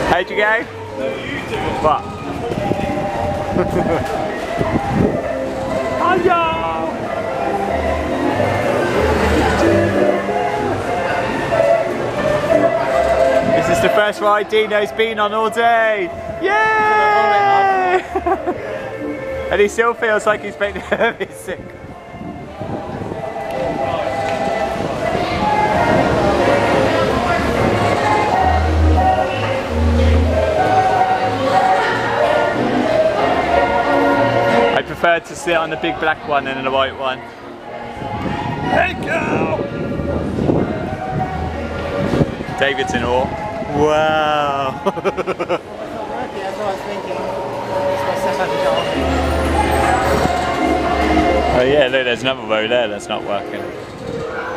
How'd you go? What? Hiya! This is the first ride Dino's been on all day! Yay! And he still feels like he's been sick. I prefer to sit on the big black one than the white one. Hey go! David's in awe. Wow! Oh yeah, look, there's another row there that's not working.